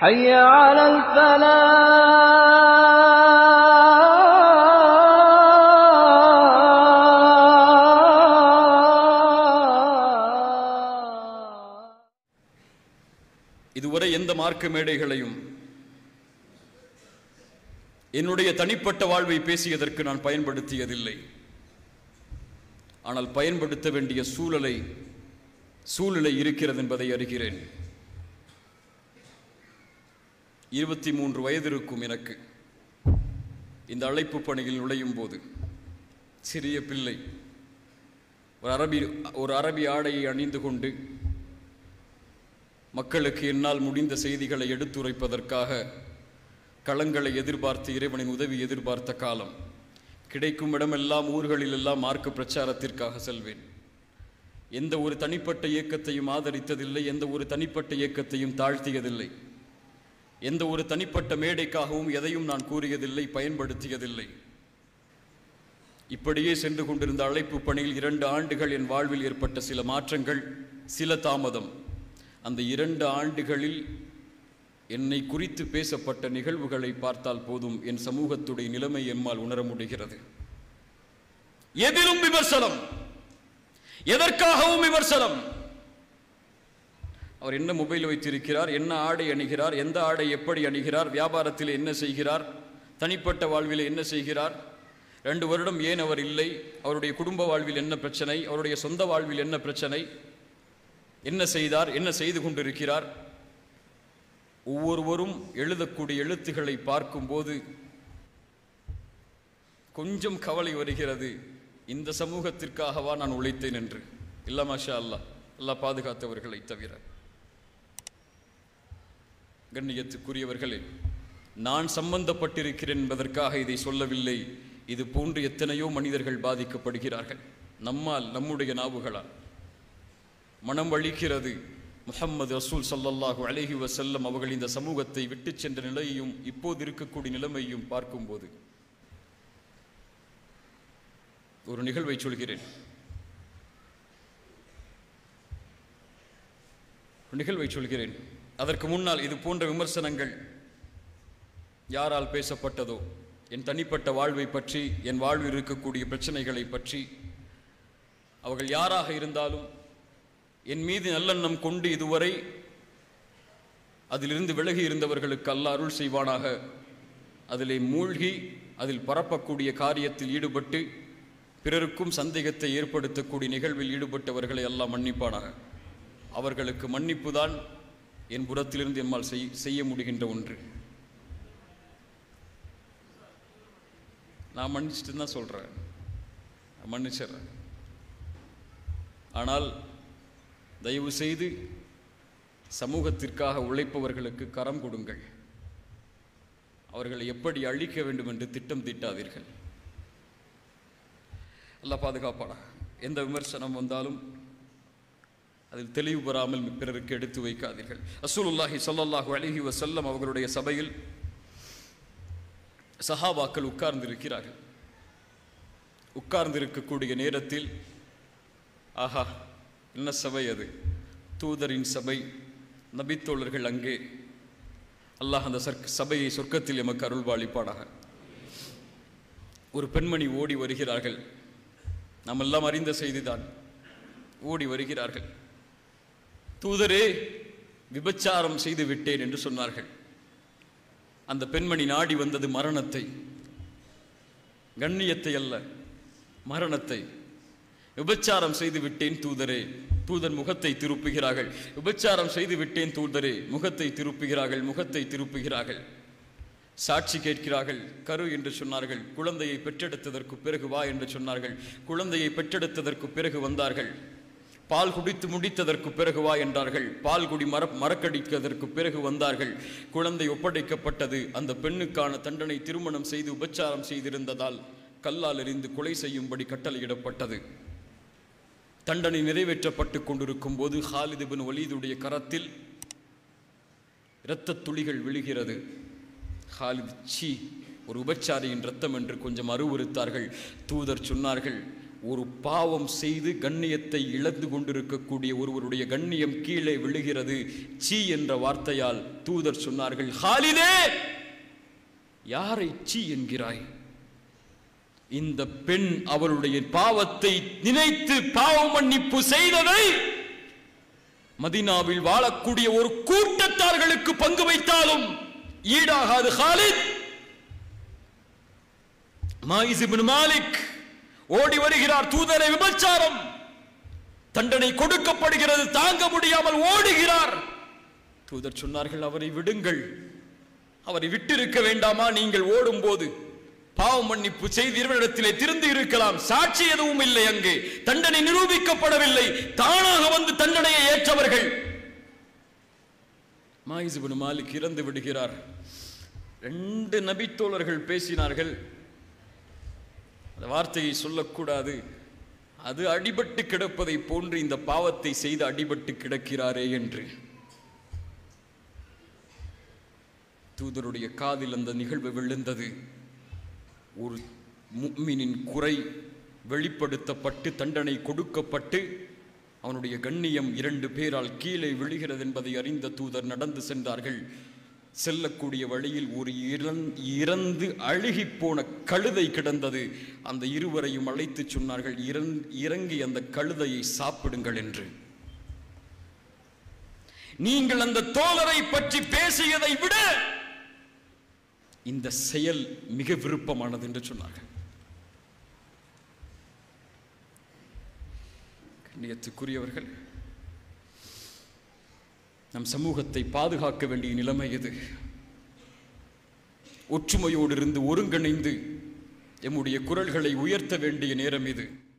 حي على இதுவரை எந்த மார்க்க மேடைகளையும் என்னுடைய தனிப்பட்ட வாழ்வை பேசியதற்கு நான் பயன்படுத்தியதில்லை. ஆனால் பயன்படுத்த வேண்டிய சூழ்நிலை இருக்கிறது என்பதை அறிகிறேன். 23 வயது இருக்கும் எனக்கு இந்த அழைப்பு பணியில் நுழையும் போது சிறிய பிள்ளை ஒரு அரபி ஆடையை அணிந்து கொண்டு மக்களுக்கு என்னால் முடிந்த செய்திகளை எடுத்துரைப்பதற்காக களங்களை எதிர்பார்த்து இறைவனின் உதவி எதிர்பார்த்த காலம். கிடைக்கும் இடமெல்லாம் ஊர்களில் எல்லாம் மார்க்க பிரச்சாரத்திற்காக செல்வேன். எந்த ஒரு தனிப்பட்ட இயக்கத்தையும் ஆதரித்ததில்லை, எந்த ஒரு தனிப்பட்ட இயக்கத்தையும் தாழ்த்தியதில்லை, எந்த ஒரு தனிப்பட்ட மேடைக்காகவும் எதையும் நான் கூறியதில்லை, பயன்படுத்தியதில்லை. இப்படியே சென்று கொண்டிருந்த அழைப்பு பணியில் 2 ஆண்டுகள் என் வாழ்வில் ஏற்பட்ட சில மாற்றங்கள், சில தாமதம். அந்த 2 ஆண்டுகளில் என்னை குறித்து பேசப்பட்ட நிகழ்வுகளை பார்த்தால் போதும் என் சமூகத்துடைய நிலைமை எம்மால் உணர முடிகிறது. எதிலும் விமர்சனம், எதற்காகவும் விமர்சனம். அவர் என்ன மொபைல் வைத்திருக்கிறார், என்ன ஆடை அணிகிறார், எந்த ஆடை எப்படி அணிகிறார், வியாபாரத்தில் என்ன செய்கிறார், தனிப்பட்ட வாழ்வில் என்ன செய்கிறார், 2 வருடம் ஏன் அவர் இல்லை, அவருடைய குடும்ப வாழ்வில் என்ன பிரச்சனை, அவருடைய சொந்த வாழ்வில் என்ன பிரச்சனை, என்ன செய்தார், என்ன செய்து கொண்டிருக்கிறார். ஒவ்வொருவரும் எழுதக்கூடிய எழுத்துக்களை பார்க்கும்போது கொஞ்சம் கவலை வருகிறது. இந்த சமூகத்திற்காகவா நான் உழைத்தேன் என்று. இல்ல மாஷா அல்லாஹ், அல்லாஹ் பாதுகாத்தவர்களை தவிர. கண்ணியத்துக்குரியவர்களே, நான் சம்பந்தப்பட்டிருக்கிறேன் என்பதற்காக இதை சொல்லவில்லை. இது போன்று எத்தனையோ மனிதர்கள் பாதிக்கப்படுகிறார்கள். நம்மால், நம்முடைய நாவுகளால். மனம் வலிக்கிறது. முஹம்மது ரசூல் ஸல்லல்லாஹு அலைஹி வஸல்லம் அவர்கள் இந்த சமூகத்தை விட்டு சென்ற நிலையையும் இப்போது இருக்கக்கூடிய நிலைமையும் பார்க்கும்போது ஒரு நிகழ்வை சொல்கிறேன். அதற்கு முன்னால் இது போன்ற விமர்சனங்கள் யாரால் பேசப்பட்டதோ, என் தனிப்பட்ட வாழ்வை பற்றி, என் வாழ்வில் இருக்கக்கூடிய பிரச்சனைகளை பற்றி, அவர்கள் யாராக இருந்தாலும் என் மீது நல்லெண்ணம் கொண்டு இதுவரை அதிலிருந்து விலகி இருந்தவர்களுக்கு அல்லாஹ் அருள் செய்வானாக. அதிலே மூழ்கி அதில் பரப்பக்கூடிய காரியத்தில் ஈடுபட்டு பிறருக்கும் சந்தேகத்தை ஏற்படுத்தக்கூடிய நிகழ்வில் ஈடுபட்டவர்களை அல்லாஹ் மன்னிப்பானாக. அவர்களுக்கு மன்னிப்பு தான் என் புறத்திலிருந்து எம்மால் செய்ய முடிகின்ற ஒன்று. நான் மன்னிச்சுட்டு தான் சொல்கிறேன், மன்னிச்சிட்றேன். ஆனால் தயவு செய்து சமூகத்திற்காக உழைப்பவர்களுக்கு கரம் கொடுங்கள். அவர்களை எப்படி அழிக்க வேண்டும் என்று திட்டம் தீட்டாதீர்கள். அல்லாஹ் பாதுகாப்பானா. எந்த விமர்சனம் வந்தாலும் அதில் தெளிவு பெறாமல் பிறருக்கு எடுத்து வைக்காதீர்கள். ரசூலுல்லாஹி ஸல்லல்லாஹு அலைஹி வஸல்லம் அவர்களுடைய சபையில் சஹாபாக்கள் உட்கார்ந்திருக்கிறார்கள். உட்கார்ந்திருக்கக்கூடிய நேரத்தில், ஆஹா என்ன சபை அது, தூதரின் சபை, நபித்தோழர்கள் அங்கே. அல்லாஹ் அந்த சபையை சொர்க்கத்தில் எமக்கு அருள்வாளிப்பானாக. ஒரு பெண்மணி ஓடி வருகிறார்கள். நாம் எல்லாம் அறிந்த செய்திதான். ஓடி வருகிறார்கள். தூதரே, விபச்சாரம் செய்து விட்டேன் என்று சொன்னார்கள். அந்த பெண்மணி நாடி வந்தது மரணத்தை, கண்ணியத்தை அல்ல, மரணத்தை. விபச்சாரம் செய்து விட்டேன் தூதரே. தூதர் முகத்தை திருப்புகிறார்கள். விபச்சாரம் செய்து விட்டேன் தூதரே. முகத்தை திருப்புகிறார்கள். சாட்சி கேட்கிறார்கள். கரு என்று சொன்னார்கள். குழந்தையை பெற்றெடுத்ததற்கு பிறகு வா என்று சொன்னார்கள். குழந்தையை பெற்றெடுத்ததற்கு பிறகு வந்தார்கள். பால் குடித்து முடித்ததற்கு பிறகு வா என்றார்கள். பால் குடி மறக்கடித்ததற்கு பிறகு வந்தார்கள். குழந்தை ஒப்படைக்கப்பட்டது. அந்த பெண்ணுக்கான தண்டனை திருமணம் செய்து விபச்சாரம் செய்திருந்ததால் கல்லால் எறிந்து கொலை செய்யும்படி கட்டளையிடப்பட்டது. தண்டனை நிறைவேற்றப்பட்டு கொண்டிருக்கும் போது ஹாலித் இப்னு வலீதுடைய கரத்தில் இரத்த துளிகள் விழுகிறது. ஹாலித், சீ, ஒரு உபச்சாரியின் இரத்தம் என்று கொஞ்சம் அருவருத்தார்கள். தூதர் சொன்னார்கள், ஒரு பாவம் செய்து கண்ணியத்தை இழந்து கொண்டிருக்கக்கூடிய ஒருவருடைய கண்ணியம் கீழே விழுகிறது. சீ என்ற வார்த்தையால் தூதர் சொன்னார்கள், ஹாலிதே, யாரை சீ என்கிறாய்? இந்த பெண் அவளுடைய பாவத்தை நினைத்து பாவ மன்னிப்பு செய்ததை மதீனாவில் வாழக்கூடிய ஒரு கூட்டத்தார்களுக்கு பங்கு வைத்தாலும் ஈடாகாது. ஹாலித் மாயிஸ் இப்னு மாலிக் ஓடி வருகிறார். தூதரை, விபச்சாரம் தண்டனை கொடுக்கப்படுகிறது, தாங்க முடியாமல் ஓடுகிறார். தூதர் சொன்னார்கள், அவரை விடுங்கள், அவரை விட்டிருக்க வேண்டாமா? நீங்கள் ஓடும் போது பாவ மன்னிப்பு செய்து இறைவனிடத்திலே திருந்து இருக்கலாம். சாட்சி எதுவும் இல்லை, அங்கே தண்டனை நிரூபிக்கப்படவில்லை. தானாக வந்து தண்டனையை ஏற்றவர்கள். மாயிஸ் இப்னு மாலிக் இறந்து விடுகிறார். 2 நபித்தோழர்கள் பேசினார்கள், அந்த வார்த்தையை சொல்லக்கூடாது, அது அடிபட்டு கிடப்பதை போன்று இந்த பாவத்தை செய்து அடிபட்டு கிடக்கிறாரே என்று. தூதருடைய காதில் அந்த நிகழ்வு விழுந்தது. ஒரு முஃமினின் குறை வெளிப்படுத்தப்பட்டு தண்டனை கொடுக்கப்பட்டு அவனுடைய கண்ணியம் 2 பேரால் கீழே விழுகிறது என்பதை அறிந்த தூதர் நடந்து சென்றார்கள். செல்லக்கூடிய வழியில் ஒரு இறந்து அழுகி போன கழுதை கிடந்தது. அந்த இருவரையும் அழைத்து சொன்னார்கள், இறங்கி அந்த கழுதையை சாப்பிடுங்கள் என்று. நீங்கள் அந்த தோழரை பற்றி பேசியதை விட இந்த செயல் மிக விருப்பமானது என்று சொன்னார்கள். கண்ணியத்துக்குரியவர்கள், நம் சமூகத்தை பாதுகாக்க வேண்டிய நிலைமை இது. ஒற்றுமையோடு இருந்து ஒருங்கிணைந்து எம்முடைய குரல்களை உயர்த்த வேண்டிய நேரம் இது.